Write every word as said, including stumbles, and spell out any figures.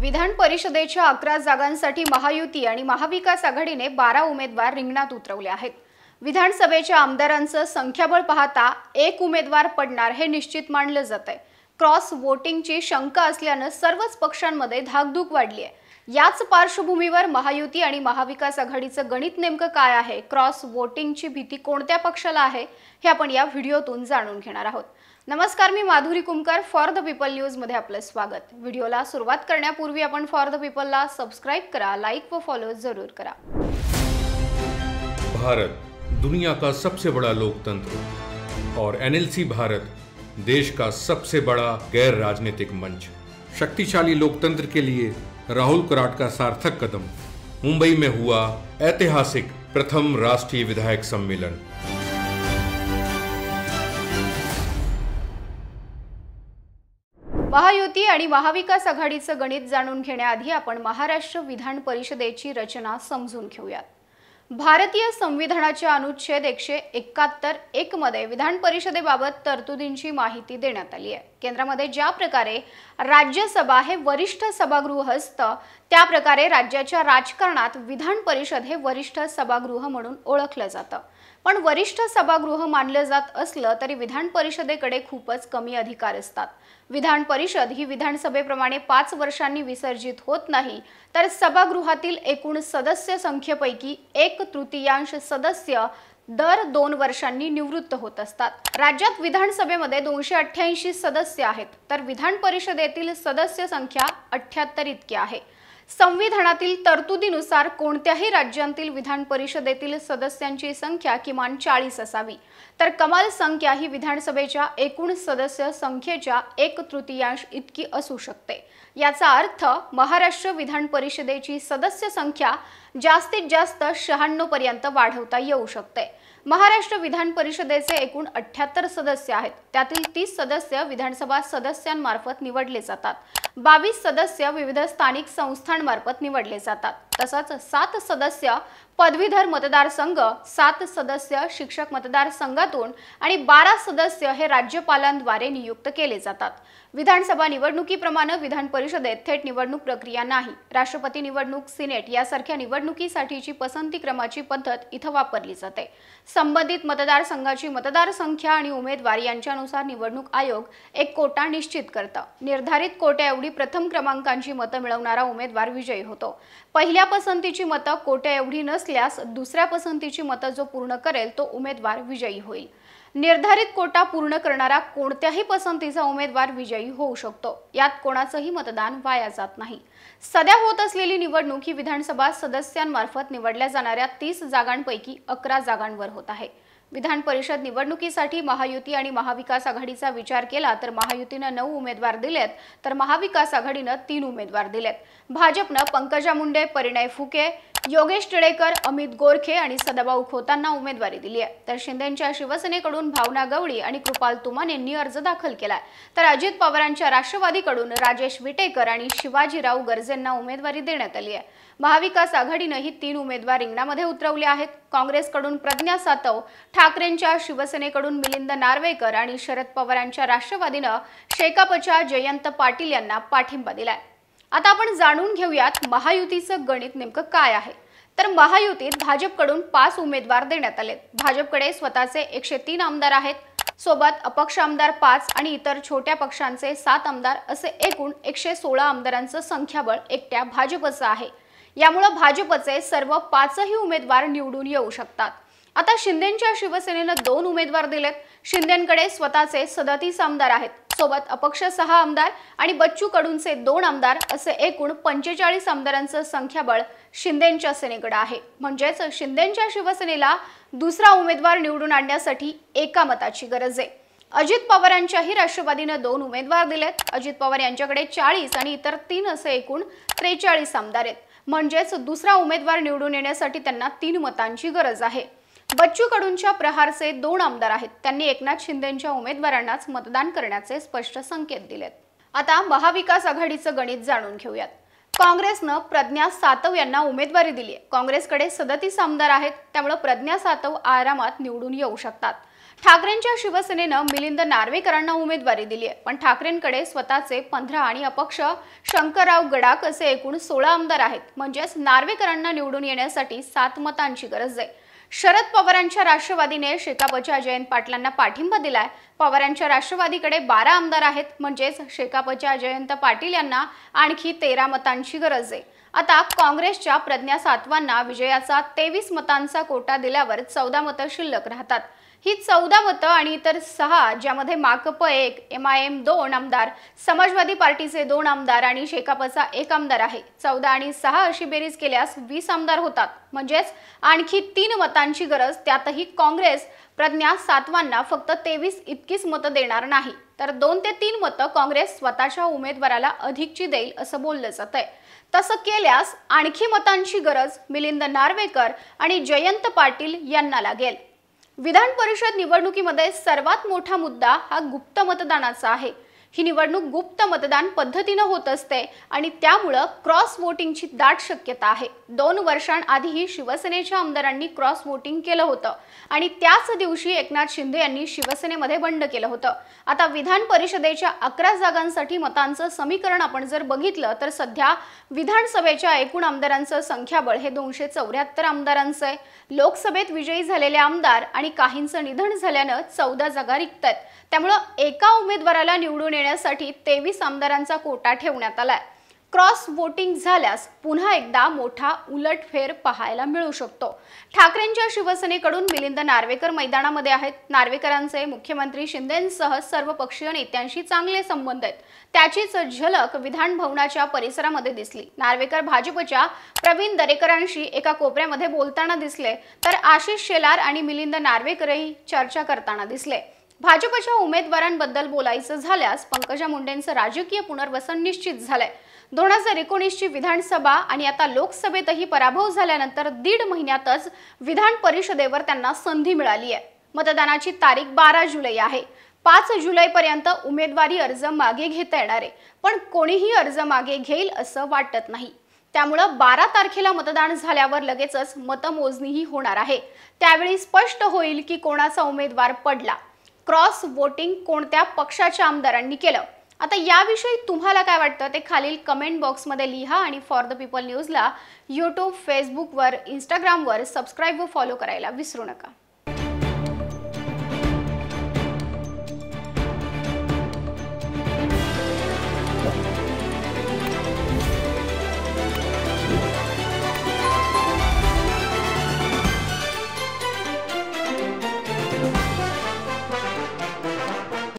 विधान परिषदेच्या अकरा जागांसाठी महायुती आणि महाविकास आघाडीने बारा उमेदवार रिंगणात उतरवले आहेत। विधानसभेच्या आमदारांचं संख्याबळ पाहता एक उमेदवार पडणार हे निश्चित मानलं जातंय। क्रॉस वोटिंगची शंका असल्याने सर्वच पक्षांमध्ये धाकधूक वाढली आहे। याच पार्श्वभूमीवर महायुती आणि महाविकास आघाडीचं गणित नेमकं काय आहे, क्रॉस वोटिंगची भीती कोणत्या पक्षाला आहे, हे आपण या व्हिडिओतून जाणून घेणार आहोत। नमस्कार, मी Madhuri Kumkar, for the people news मध्ये आपलं स्वागत। व्हिडिओला सुरुवात करण्यापूर्वी आपण फॉर द पीपलला सबस्क्राइब करा, लाईक व फॉलो जरूर करा। भारत दुनिया का सबसे बड़ा लोकतंत्र और एनएलसी भारत देश का सबसे बड़ा गैर राजनीतिक मंच। शक्तिशाली लोकतंत्र के लिए राहुल कराट का सार्थक कदम। मुंबई में हुआ ऐतिहासिक प्रथम राष्ट्रीय विधायक सम्मेलन। महायुती आणि महाविकास आघाडीचं गणित जाणून घेण्याआधी आपण महाराष्ट्र विधान परिषदेची रचना समजून घेऊयात। भारतीय संविधानाच्या अनुच्छेद एकशे एकाहत्तर एक मध्ये विधान परिषदेबाबत तरतुदींची माहिती देण्यात आली आहे। केंद्रामध्ये ज्या प्रकारे राज्यसभा हे वरिष्ठ सभागृह असतं, त्या प्रकारे राज्याच्या राजकारणात विधान परिषद हे वरिष्ठ सभागृह म्हणून ओळखलं जातं। पण वरिष्ठ सभागृह मानलं जात असलं तरी विधान परिषदेकडे खूपच कमी अधिकार असतात। विधान परिषद ही विधानसभेप्रमाणे पाच वर्षांनी विसर्जित होत नाही, तर सभागृहातील एकूण सदस्य संख्येपैकी एक तृतीयांश सदस्य दर दोन वर्षांनी निवृत्त होत असतात। राज्यात विधानसभेमध्ये दोनशे अठ्ठ्याऐंशी सदस्य आहेत, तर विधान परिषदेतील सदस्य संख्या अठ्ठ्याहत्तर इतकी आहे। संविधानातील तरतुदीनुसार कोणत्याही राज्यांतील विधान परिषदेतील सदस्यांची संख्या किमान चाळीस असावी, तर कमाल संख्या ही विधानसभेच्या एकूण सदस्य संख्येच्या एक तृतीयांश इतकी असू शकते। याचा अर्थ महाराष्ट्र विधान परिषदेची सदस्य संख्या जास्तीत जास्त शहाण्णव पर्यंत वाढवता येऊ शकते। महाराष्ट्र विधान परिषदेचे एकूण अठ्ठ्याहत्तर सदस्य आहेत, त्यातील तीस सदस्य विधानसभा सदस्यांमार्फत निवडले जातात, बावीस सदस्य विविध स्थानिक संस्थांमार्फत निवडले जातात, तसंच सात सदस्य पदवीधर मतदारसंघ, सात सदस्य शिक्षक मतदारसंघातून आणि बारा सदस्य हे राज्यपालांद्वारे नियुक्त केले जातात। विधानसभा निवडणुकीप्रमाणे विधान परिषदेत थेट निवडणूक प्रक्रिया नाही। राष्ट्रपती निवडणूक, सिनेट यासारख्या निवडणुकीसाठीची पसंती क्रमाची पद्धत इथं वापरली जाते। संबंधित मतदारसंघाची मतदार संख्या आणि उमेदवार यांच्यानुसार निवडणूक आयोग एक कोटा निश्चित करतं। निर्धारित कोट्याएवढी प्रथम क्रमांकांची मतं मिळवणारा उमेदवार विजयी होतो। पहिल्या पसंतीची मतं कोट्याएवढी नसल्यास दुसऱ्या पसंतीची मतं जो पूर्ण करेल तो उमेदवार विजयी होईल। निर्धारित कोटा पूर्ण करणारा कोणत्याही पसंतीचा उमेदवार विजयी होऊ शकतो। यात कोणाचंही मतदान वाया जात नाही। सध्या होत असलेली निवडणूक ही विधानसभा सदस्यांमार्फत निवडल्या जाणाऱ्या तीस जागांपैकी अकरा जागांवर होत आहे। विधान परिषद निवडणुकीसाठी महायुती आणि महाविकास आघाडीचा विचार केला तर महायुतीनं नऊ उमेदवार दिलेत, तर महाविकास आघाडीनं तीन उमेदवार दिलेत। भाजपनं पंकजा मुंडे, परिणय फुके, योगेश टिळेकर, अमित गोरखे आणि सदाभाऊ खोतांना उमेदवारी दिली आहे, तर शिंदेच्या शिवसेनेकडून भावना गवळी आणि कृपाल तुमाने यांनी अर्ज दाखल केलाय, तर अजित पवारांच्या राष्ट्रवादीकडून राजेश विटेकर आणि शिवाजीराव गर्जेंना उमेदवारी देण्यात आली आहे। महाविकास आघाडीनं ही तीन उमेदवार रिंगणामध्ये उतरवले आहेत। काँग्रेसकडून प्रज्ञा सातव, ठाकरेंच्या शिवसेनेकडून मिलिंद नार्वेकर आणि शरद पवारांच्या राष्ट्रवादीनं शेकापच्या जयंत पाटील यांना पाठिंबा दिलाय। आता आपण जाणून घेऊयात महायुतीचं गणित नेमकं काय आहे। तर महायुतीत भाजपकडून पाच उमेदवार देण्यात आलेत। भाजपकडे स्वतःचे एकशे तीन आमदार आहेत, सोबत अपक्ष आमदार पाच आणि इतर छोट्या पक्षांचे सात आमदार असे एकूण एकशे सोळा आमदारांचं संख्याबळ एकट्या भाजपचं आहे। यामुळे भाजपचे सर्व पाचही उमेदवार निवडून येऊ शकतात। आता शिंदेच्या शिवसेनेनं दोन उमेदवार दिलेत। शिंदेकडे स्वतःचे सदतीस आमदार आहेत, सोबत अपक्ष सहा आमदार आणि बच्चू कडूंचे दोन आमदार असे एकूण पंचेचाळीस आमदारांचं संख्याबळ शिंदेच्या सेनेकडे आहे। म्हणजेच शिंदेच्या शिवसेनेला दुसरा उमेदवार निवडून आणण्यासाठी एका मताची गरज आहे। अजित पवारांच्याही राष्ट्रवादीनं दोन उमेदवार दिलेत। अजित पवार यांच्याकडे चाळीस आणि इतर तीन असे एकूण त्रेचाळीस आमदार आहेत, म्हणजेच दुसरा उमेदवार निवडून येण्यासाठी त्यांना तीन मतांची गरज आहे। बच्चू कडूंच्या प्रहारचे दोन आमदार आहेत, त्यांनी एकनाथ शिंदेच्या उमेदवारांनाच मतदान करण्याचे स्पष्ट संकेत दिलेत। आता महाविकास आघाडीचं गणित जाणून घेऊयात। काँग्रेसनं प्रज्ञा सातव यांना उमेदवारी दिली आहे। काँग्रेसकडे सदतीस आमदार आहेत, त्यामुळे प्रज्ञा सातव आरामात निवडून येऊ शकतात। ठाकरेंच्या शिवसेनेनं मिलिंद नार्वेकरांना उमेदवारी दिली आहे, पण ठाकरेंकडे स्वतःचे पंधरा आणि अपक्ष शंकरराव गडाख असे एकूण सोळा आमदार आहेत. म्हणजेच नार्वेकरांना निवडून येण्यासाठी सात मतांची गरज आहे. शरद पवारांच्या राष्ट्रवादीने शेकापच्या जयंत पाटलांना पाठिंबा दिलाय. पवारांच्या राष्ट्रवादीकडे बारा आमदार आहेत, म्हणजेच शेकापच्या जयंत पाटील यांना आणखी तेरा मतांची गरज आहे. आता काँग्रेसच्या प्रज्ञा सातवांना विजयाचा तेवीस मतांचा कोटा दिल्यावर चौदा मतं शिल्लक राहतात. ही चौदा मतं आणि इतर सहा, ज्यामध्ये माकप एक, एम आय एम दोन आमदार, समाजवादी पार्टीचे दोन आमदार आणि शेकापचा एक आमदार आहे. चौदा आणि सहा अशी बेरीज केल्यास वीस आमदार होतात. म्हणजेच आणखी तीन मतांची गरज. त्यातही काँग्रेस प्रज्ञा सातवांना फक्त तेवीस इतकीच मतं देणार नाही, तर दोन ते तीन मतं काँग्रेस स्वतःच्या उमेदवाराला अधिकची देईल असं बोललं जातंय. तसं केल्यास आणखी मतांची गरज मिलिंद नार्वेकर आणि जयंत पाटील यांना लागेल. विधान परिषद निवडणुकीमध्ये सर्वात मोठा मुद्दा हा गुप्त मतदानाचा आहे. ही निवडणूक गुप्त मतदान पद्धतीने होत असते आणि त्यामुळे क्रॉस वोटिंगची दाट शक्यता आहे. दोन वर्षांआधीही शिवसेनेच्या आमदारांनी क्रॉस वोटिंग केलं होतं आणि त्याच दिवशी एकनाथ शिंदे यांनी शिवसेनेमध्ये बंड केलं होतं. आता विधान परिषदेच्या अकरा जागांसाठी मतांचं समीकरण आपण जर बघितलं तर सध्या विधानसभेच्या एकूण आमदारांचं संख्याबळ हे दोनशे चौऱ्याहत्तर आमदारांचं आहे. लोकसभेत विजयी झालेले आमदार आणि काहींचं निधन झाल्यानं चौदा जागा रिक्त आहेत. त्यामुळे एका उमेदवाराला निवडून येण्यासाठी तेवीस आमदारांचा कोटा ठेवण्यात आलाय. क्रॉस वोटिंग झाल्यास पुन्हा एकदा मोठा उलटफेर पाहायला मिळू शकतो. ठाकरेंच्या शिवसेनेकडून मिलिंद नार्वेकर मैदानामध्ये आहेत. नार्वेकरांचे मुख्यमंत्री शिंदेंसह सर्व पक्षीय नेत्यांशी चांगले संबंध आहेत. त्याचीच झलक विधान भवनाच्या परिसरामध्ये दिसली. नार्वेकर भाजपच्या प्रवीण दरेकरांशी एका कोपऱ्यामध्ये बोलताना दिसले, तर आशिष शेलार आणि मिलिंद नार्वेकरही चर्चा करताना दिसले. भाजपच्या उमेदवारांबद्दल बोलायचं झाल्यास पंकजा मुंडेंचं राजकीय पुनर्वसन निश्चित झालंय. दोन हजार एकोणीस ची विधानसभा आणि आता लोकसभेतही पराभव झाल्यानंतर दीड महिन्यातच विधान परिषदेवर त्यांना संधी मिळाली आहे. मतदानाची तारीख बारा जुलै आहे. पाच जुलै पर्यंत उमेदवारी अर्ज मागे घेता येणार आहे, पण कोणीही अर्ज मागे घेईल असं वाटत नाही. त्यामुळे बारा तारखेला मतदान झाल्यावर लगेचच मतमोजणीही होणार आहे. त्यावेळी स्पष्ट होईल की कोणाचा उमेदवार पडला. क्रॉस वोटिंग कोणत्या पक्षाच्या आमदारांनी केलं. आता याविषयी तुम्हाला काय वाटतं ते खालील कमेंट बॉक्समध्ये लिहा आणि फॉर द पीपल न्यूजला यूट्यूब, फेसबुकवर, इंस्टाग्रामवर सबस्क्राईब व फॉलो करायला विसरू नका.